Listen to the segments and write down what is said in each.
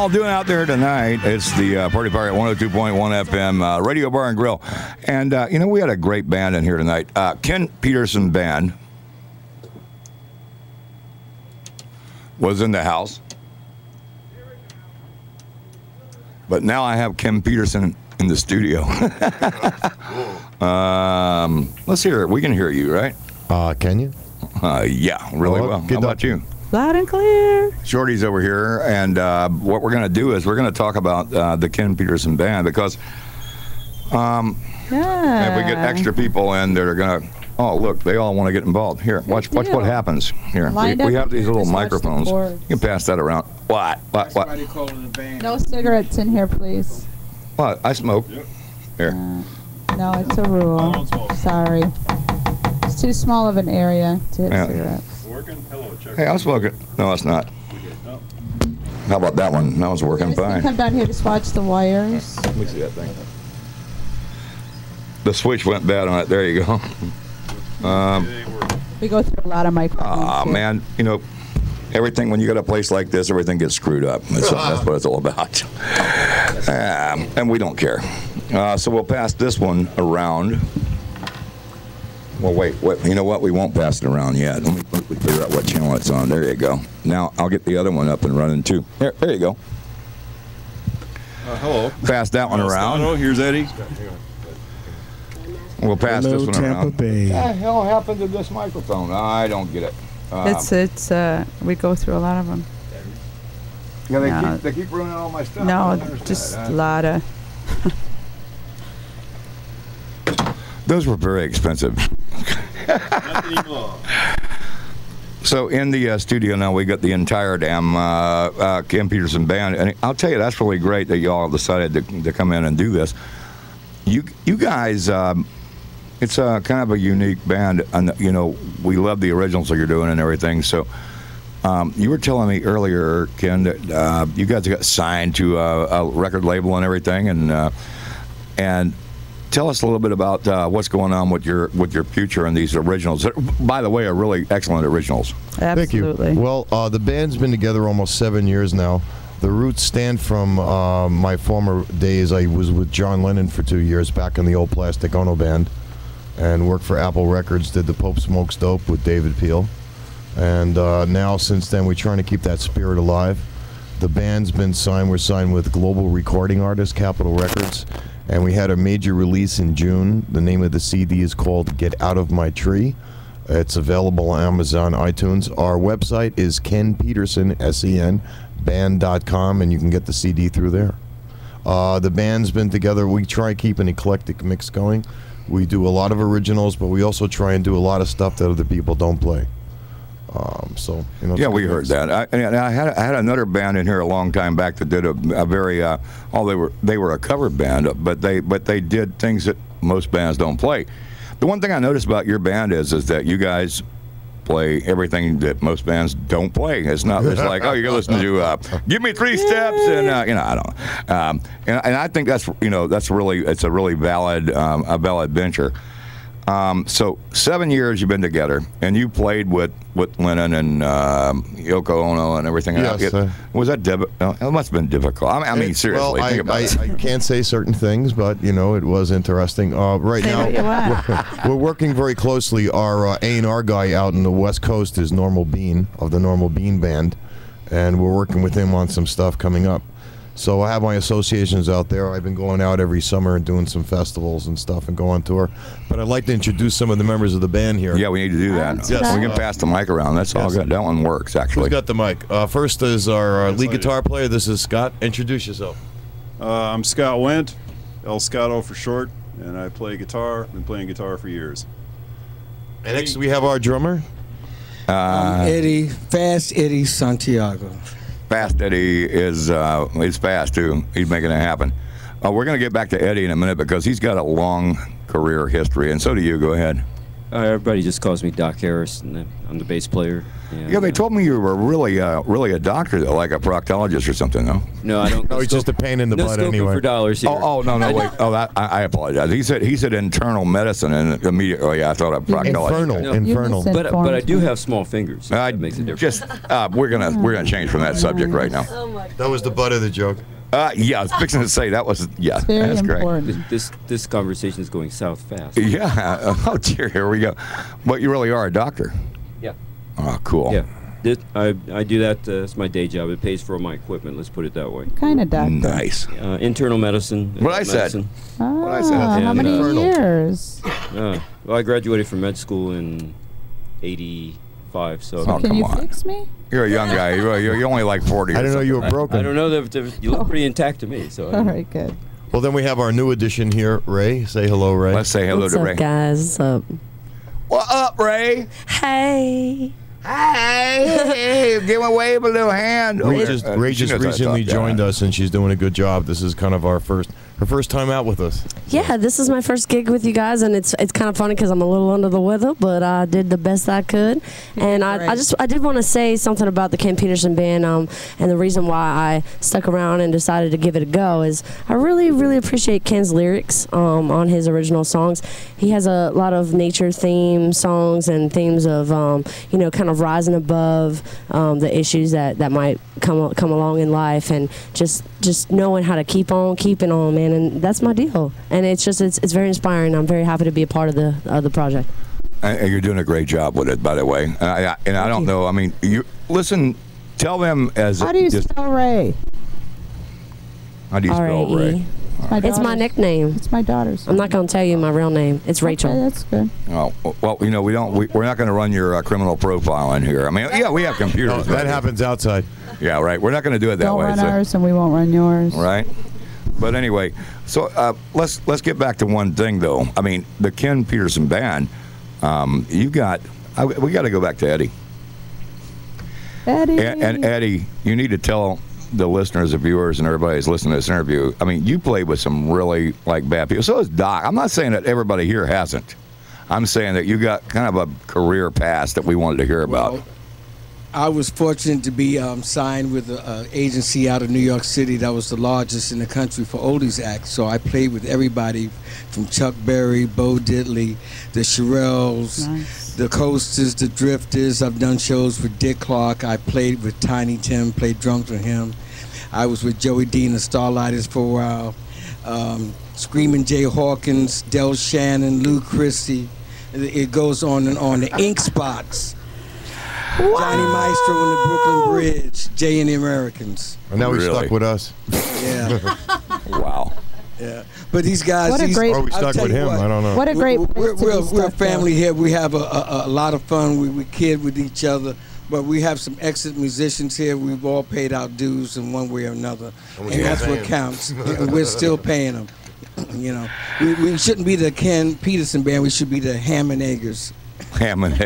y'all doing out there tonight? It's the Party Party at 102.1 FM Radio Bar and Grill. And, we had a great band in here tonight. Ken Peterson Band was in the house. But now I have Ken Peterson in the studio. Let's hear it. We can hear you, right? Can you? Yeah, really well. How about you? Loud and clear. Shorty's over here, and what we're going to do is we're going to talk about the Ken Peterson Band because if we get extra people in that are going to, oh, look, they all want to get involved. Here, watch what happens. Here, we have these little microphones. You can pass that around. What? No cigarettes in here, please. What? I smoke. Yep. Here. No, it's a rule. Sorry. It's too small of an area to hit cigarettes. Working? Hello, check. Hey, I'm smoking. No, it's not. No. How about that one? That one's working fine. Come down here to watch the wires. Let me see that thing. The switch went bad on it. There you go. We go through a lot of microphones. Oh, man. Everything, when you got a place like this, everything gets screwed up. That's what it's all about. And we don't care. So we'll pass this one around. Well, wait. You know what? We won't pass it around yet. Let me figure out what channel it's on. There you go. Now I'll get the other one up and running too. There you go. Hello. Pass that one around. Hello, here's Eddie. We'll pass this one Tampa around. Bay. What the hell happened to this microphone? I don't get it. We go through a lot of them. Yeah, they keep ruining all my stuff. No, just a lot of. Those were very expensive. So in the studio now, we got the entire damn Ken Peterson Band, and I'll tell you, that's really great that y'all decided to come in and do this. You guys, it's kind of a unique band, and we love the originals that you're doing and everything. So you were telling me earlier, Ken, that you guys got signed to a record label and everything, and tell us a little bit about what's going on with your future and these originals. By the way, are really excellent originals. Absolutely. Thank you. Well, the band's been together almost 7 years now. The roots stand from my former days. I was with John Lennon for 2 years back in the old Plastic Ono band, and worked for Apple Records. Did the Pope Smokes Dope with David Peel, and now since then we're trying to keep that spirit alive. The band's been signed. We're signed with global recording artist Capitol Records. And we had a major release in June. The name of the CD is called Get Out of My Tree. It's available on Amazon, iTunes. Our website is Ken Peterson, SEN, band.com, and you can get the CD through there. The band's been together. We try to keep an eclectic mix going. We do a lot of originals, but we also try and do a lot of stuff that other people don't play. Yeah, we heard that. I had another band in here a long time back that did a very they were a cover band, but they did things that most bands don't play. The one thing I noticed about your band is that you guys play everything that most bands don't play. It's not just like, oh, you go listen to Give Me Three Steps, and I don't know. And I think that's it's a really valid venture. So 7 years you've been together, and you played with Lennon and Yoko Ono and everything. Yes. Was that it must have been difficult. I mean, seriously. Well, think about it. I can't say certain things, but it was interesting. Right now, we're working very closely. Our A&R guy out in the West Coast is Normal Bean of the Normal Bean Band, and we're working with him on some stuff coming up. So I have my associations out there. I've been going out every summer and doing some festivals and stuff and go on tour. But I'd like to introduce some of the members of the band here. Yeah, we need to do that. Yes. We can pass the mic around. That's all good. That one works, actually. Who's got the mic? First is our lead guitar player. This is Scott. Introduce yourself. I'm Scott Wendt, El Scotto for short, and I play guitar. Been playing guitar for years. And next we have our drummer. Fast Eddie Santiago. Fast Eddie is fast too. He's making it happen. We're going to get back to Eddie in a minute because he's got a long career history, and so do you. Go ahead. Everybody just calls me Doc Harris, and I'm the bass player. And, Yeah, they told me you were really a doctor, though, like a proctologist or something, though. No, I don't. No, he's just a pain in the no butt scoping anyway. for dollars here. Oh, no, wait. Oh, I apologize. He said internal medicine, and immediately, oh, yeah, I thought a proctologist. Infernal, No. infernal. You But I do have small fingers. So that makes a difference. Just we're gonna change from that subject right now. That was the butt of the joke. Yeah, I was fixing to say that was It's very that's great. important. This conversation is going south fast. Yeah. Oh dear, here we go. But you really are a doctor. Yeah. Oh, cool. Yeah. I do that. It's my day job. It pays for all my equipment. Let's put it that way. Kind of doctor. Nice. Internal medicine. What I said. medicine. Ah, I said. how And, many Infernal. years? Well, I graduated from med school in '85. So Oh, Can come you on. fix me? You're a young guy. You're only like 40. I didn't know you were broken. I don't know that you look pretty intact to me. So I All don't know. right, good. Well, then we have our new addition here, Ray. Say hello, Ray. Let's say hello What's to up, Ray. guys? What's up? What up, Ray? Hey. Hey, give a wave a little hand. Ray just She knows how to recently talk, joined yeah. us, and she's doing a good job. This is kind of her first time out with us. Yeah, this is my first gig with you guys, and it's kind of funny because I'm a little under the weather, but I did the best I could. And I did want to say something about the Ken Peterson Band, and the reason why I stuck around and decided to give it a go is I really, really appreciate Ken's lyrics on his original songs. He has a lot of nature theme songs and themes of kind of rising above the issues that might come along in life, and just knowing how to keep on keeping on, man. And that's my deal. And it's very inspiring. I'm very happy to be a part of the project. And you're doing a great job with it, by the way. I don't know. I mean, you listen. Tell them as How do you just, spell Ray? how do you spell R-A-E. Ray? It's my daughter's- nickname. It's my daughter's. I'm not going to tell you my real name. It's Rachel. Okay, that's good. Oh, well, we're not going to run your criminal profile in here. I mean, yeah, we have computers. That happens outside. Yeah, right. We're not going to do it that Don't way. run so- ours, and we won't run yours. Right. But anyway, so let's get back to one thing though. I mean, the Ken Peterson Band. We got to go back to Eddie. Eddie. And Eddie, you need to tell the listeners, the viewers, and everybody who's listening to this interview. I mean, you played with some really bad people. So is Doc. I'm not saying that everybody here hasn't. I'm saying that you got kind of a career past that we wanted to hear about. Well, I was fortunate to be signed with an agency out of New York City that was the largest in the country for oldies acts. So I played with everybody from Chuck Berry, Bo Diddley, the Shirelles, Nice. the Coasters, the Drifters. I've done shows with Dick Clark. I played with Tiny Tim, played drums with him. I was with Joey Dean, the Starlighters, for a while. Screaming Jay Hawkins, Del Shannon, Lou Christie. It goes on and on. The Ink Spots. Johnny Maestro and the Brooklyn Bridge, Jay and the Americans. And now he's Really? stuck with us. Yeah, Wow. yeah. But these guys, What a great- Or we I'll stuck tell with you him. what, I don't know. What a great We're, place to we're, be we're a stuck family there. here. We have a lot of fun. We kid with each other. But we have some excellent musicians here. We've all paid our dues in one way or another. And that's what counts. And we're still paying them. You know, we shouldn't be the Ken Peterson Band. We should be the Ham and Eggers. Hammond.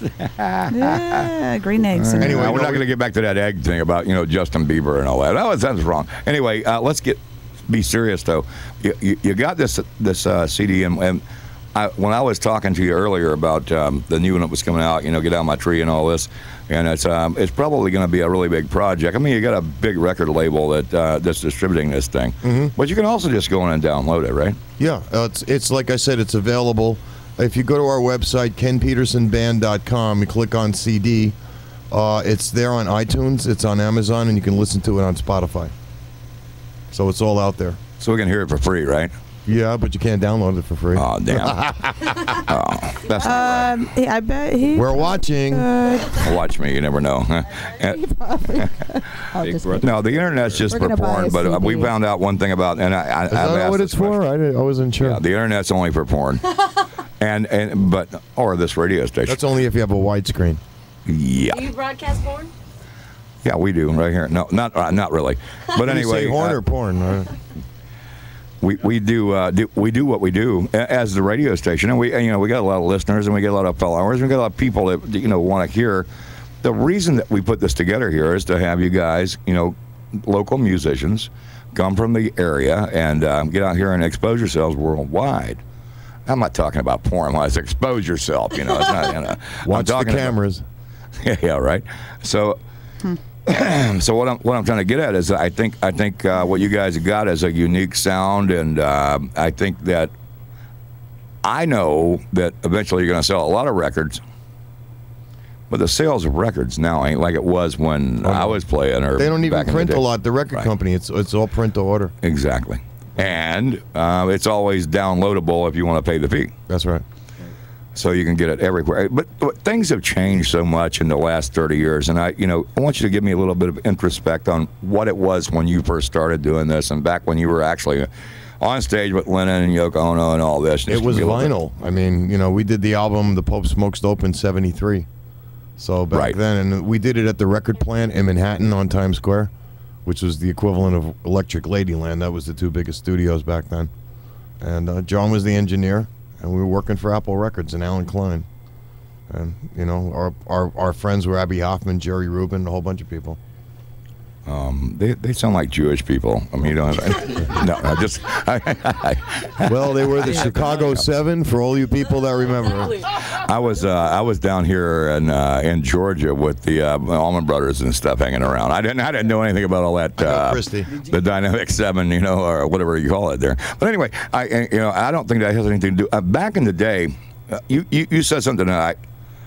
Yeah, green eggs. and- Anyway, we're not going to get back to that egg thing about Justin Bieber and all that. That's wrong. Anyway, let's be serious though. You got this CD, and when I was talking to you earlier about the new one that was coming out, Get Out of My Tree and all this, and it's probably going to be a really big project. I mean, you got a big record label that's distributing this thing, but you can also just go in and download it, right? Yeah, it's like I said, it's available. If you go to our website, kenpetersonband.com, you click on CD, it's there on iTunes, it's on Amazon, and you can listen to it on Spotify. So it's all out there. So we can hear it for free, right? Yeah, but you can't download it for free. Oh, damn. That's not right. I bet he. We're watching. Watch me, you never know. I'll Big just brother. No, the internet's just We're for gonna buy porn, a but we CD. found out one thing about, and Is that what it's for? I wasn't sure. Yeah, the internet's only for porn, or this radio station. That's only if you have a widescreen. Yeah, Do you broadcast porn? yeah, we do right here. No, not really. But Did you say anyway, horn or porn? we do what we do as the radio station, and we got a lot of listeners, and we get a lot of followers, and we got a lot of people that want to hear. The reason that we put this together here is to have you guys, local musicians, come from the area and get out here and expose yourselves worldwide. I'm not talking about porn. Let's expose yourself. You know, it's not. You know, Watch the cameras. Yeah, right. So, so what I'm trying to get at is I think what you guys have got is a unique sound, and I think that I know that eventually you're going to sell a lot of records. But the sales of records now ain't like it was when I was playing. Or they don't even back in print the a day. lot. The record company, it's all print to order. Exactly. And it's always downloadable if you want to pay the fee. That's right. So you can get it everywhere. But things have changed so much in the last 30 years. And I want you to give me a little bit of introspect on what it was when you first started doing this and back when you were actually on stage with Lennon and Yoko Ono and all this. It was vinyl. I mean, we did the album The Pope Smokes Dope in '73. So back then, and we did it at the record plant in Manhattan on Times Square, which was the equivalent of Electric Ladyland. That was the two biggest studios back then. And John was the engineer, and we were working for Apple Records and Alan Klein. And, our friends were Abby Hoffman, Jerry Rubin, a whole bunch of people. They sound like Jewish people. I mean, you don't have, no, I just. Well, they were the Chicago 7 for all you people that remember. I was down here in Georgia with the Allman Brothers and stuff hanging around. I didn't know anything about all that. The Dynamic 7, or whatever you call it there. But anyway, I don't think that has anything to do. Back in the day, you said something that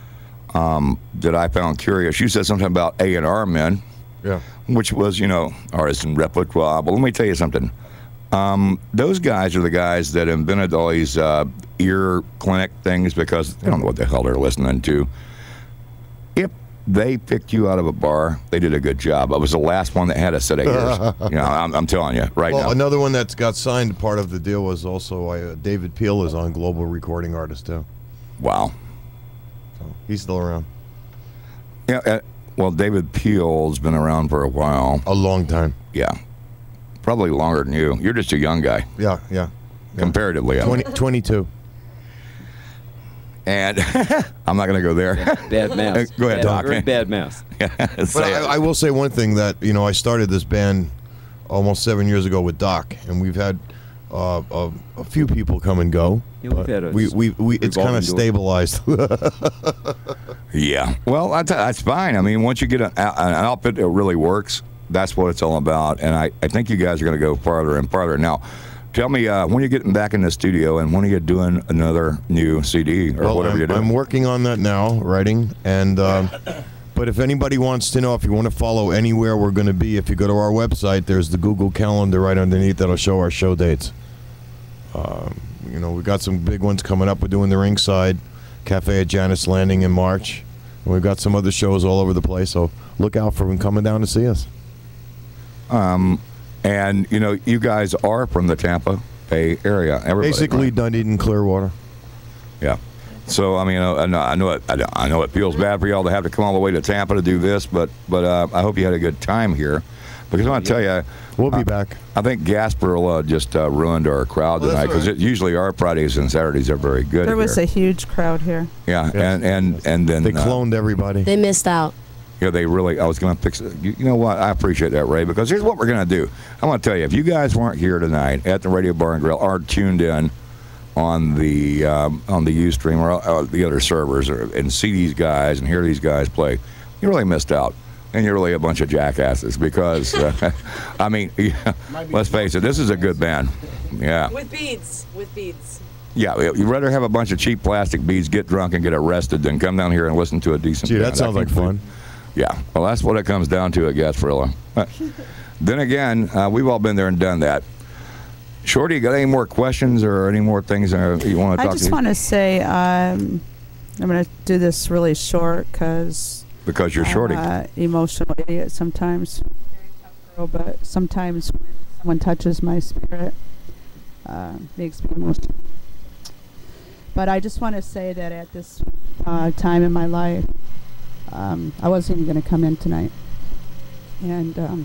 I found curious. You said something about A&R men. Yeah. Which was, artist and repertoire. But let me tell you something. Those guys are the guys that invented all these ear clinic things because they don't know what the hell they're listening to. If they picked you out of a bar, they did a good job. I was the last one that had a set of ears. I'm telling you right now. Another one that's got signed, part of the deal was also David Peel is on Global Recording Artist too. Wow. So he's still around. Yeah. Well, David Peel's been around for a while. A long time. Yeah. Probably longer than you. You're just a young guy. Yeah. Comparatively. 22. And I'm not going to go there. Bad math. Go ahead, Doc. Very bad math. But I will say one thing that, I started this band almost 7 years ago with Doc, and we've had a few people come and go. Yeah, we've had it's kind of stabilized. Yeah. Well, that's fine. I mean, once you get an outfit that really works, that's what it's all about. And I think you guys are going to go farther and farther. Now, tell me, when you're getting back in the studio and when are you doing another new CD or whatever you're doing? I'm working on that now, writing. And but if anybody wants to know, if you want to follow anywhere we're going to be, if you go to our website, there's the Google Calendar right underneath that'll show our show dates. We've got some big ones coming up. We're doing the Ringside Cafe at Janice Landing in March. And we've got some other shows all over the place, so look out for them coming down to see us. And, you guys are from the Tampa Bay area. Everybody, basically, right? Dunedin, Clearwater. Yeah. So, I mean, I know it feels bad for y'all to have to come all the way to Tampa to do this, but I hope you had a good time here. Because I want to tell you, we'll be back. I think Gasparilla just ruined our crowd tonight because usually our Fridays and Saturdays are very good. There was a huge crowd here. Yeah, and then they cloned everybody. They missed out. They really. I was going to fix it. You know what? I appreciate that, Ray. Because here's what we're going to do. I want to tell you, if you guys weren't here tonight at the Radio Bar and Grill or tuned in on the Ustream or the other servers and see these guys and hear these guys play, you really missed out. And you're really a bunch of jackasses because, I mean, let's face it, this is a good band. Yeah. With beads. Yeah, you'd rather have a bunch of cheap plastic beads, get drunk, and get arrested than come down here and listen to a decent band. That sounds like fun. Yeah, well, that's what it comes down to at Gasparilla. Then again, we've all been there and done that. Shorty, you got any more questions or any more things you want to talk to? I just want to say I'm going to do this really short because you're Shorty. Emotional idiot sometimes. Very tough girl, but sometimes when someone touches my spirit, makes me emotional. But I just want to say that at this time in my life, I wasn't even going to come in tonight. And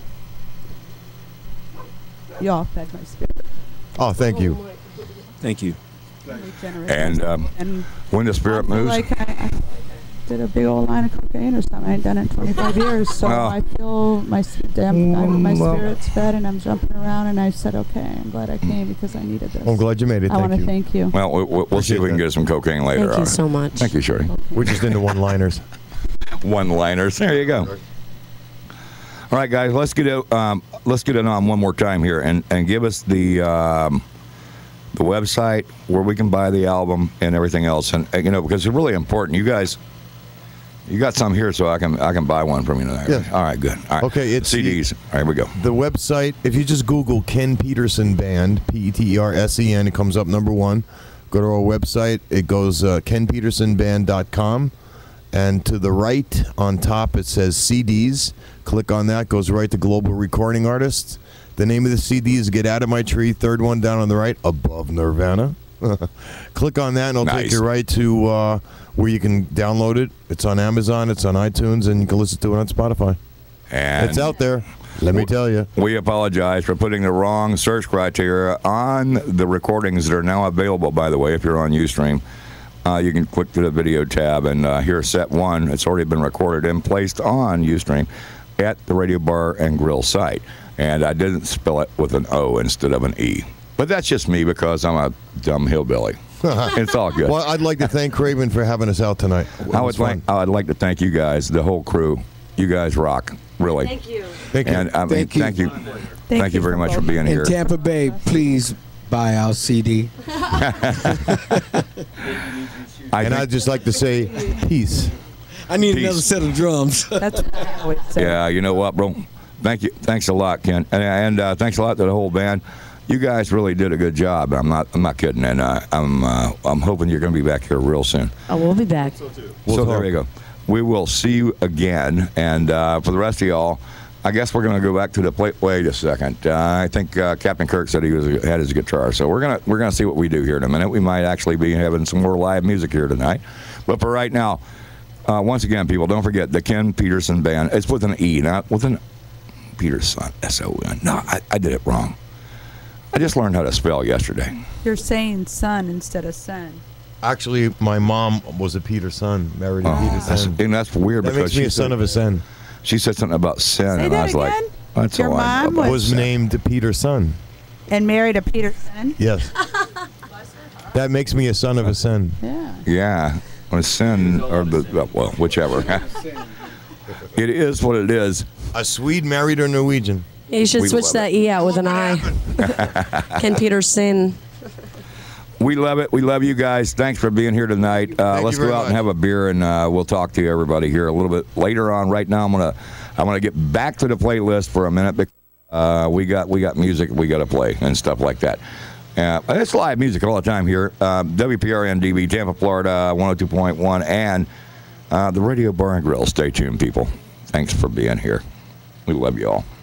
y'all fed my spirit. Oh, thank you. Thank you. Really generous. And when the spirit moves. did a big old line of cocaine or something. I ain't done it in 25 years, so Well. I feel my spirit's fed, and I'm jumping around. And I said, okay, I'm glad I came because I needed this. I'm glad you made it. I want Thank to you. thank you. Well, we'll see if we can get some cocaine later. Thank you on. so much. Thank you, Shorty. We're just into one-liners. One-liners. There you go. All right, guys, let's get it on one more time here and give us the website where we can buy the album and everything else, and because it's really important. You guys, you got some here, so I can buy one from you tonight. Yeah. All right, good. All right. Okay, it's CDs. All right, here we go. The website, if you just Google Ken Peterson Band, Petersen, it comes up #1. Go to our website. It goes kenpetersonband.com. And to the right on top, it says CDs. Click on that. Goes right to Global Recording Artists. The name of the CD is Get Out of My Tree. Third one down on the right, above Nirvana. Click on that, and it'll take you right to where you can download it. It's on Amazon. It's on iTunes, and you can listen to it on Spotify. And it's out there. Let me tell you. We apologize for putting the wrong search criteria on the recordings that are now available, by the way, if you're on Ustream. You can click to the video tab and hear set 1. It's already been recorded and placed on Ustream at the Radio Bar and Grill site. And I didn't spell it with an O instead of an E. But that's just me because I'm a dumb hillbilly. It's all good. Well, I'd like to thank Craven for having us out tonight. I would like to thank you guys, the whole crew. You guys rock, really. Thank you. Thank you. And I mean, Thank you. Thank you very much for being In here. Tampa Bay, please buy our CD. I'd just like to say peace. I need Peace. another set of drums. That's what I always say. Yeah, you know what, bro? Thank you. Thanks a lot, Ken, and thanks a lot to the whole band. You guys really did a good job. I'm not kidding, and I'm hoping you're going to be back here real soon. Oh, we'll be back. So there you go. We will see you again, and for the rest of y'all, I guess we're going to go back to the plate. Wait a second. I think Captain Kirk said he had his guitar, so we're gonna see what we do here in a minute. We might actually be having some more live music here tonight, but for right now, once again, people, don't forget the Ken Peterson Band. It's with an E, not with an Peterson, S-O-N. No, I did it wrong. I just learned how to spell yesterday. You're saying son instead of son. Actually, my mom was a Peterson, married a Peterson. And that's weird That because makes me a son of a son. she said something about sin, Say and that I was like, again? that's Your all I know mom about Was sin. named Peterson. And married a Peterson. Yes. That makes me a son of a son. Yeah. Yeah, or sin, or well, whichever. It is what it is. A Swede married a Norwegian. Yeah, you should We switch love that E out with an I. Ken Peterson. We love it. We love you guys. Thanks for being here tonight. Let's you go very out and much. have a beer, and we'll talk to everybody here a little bit later on. Right now, I'm gonna get back to the playlist for a minute because we got music we got to play and stuff like that. It's live music all the time here. WPRN-DB, Tampa, Florida, 102.1, and the Radio Bar and Grill. Stay tuned, people. Thanks for being here. We love you all.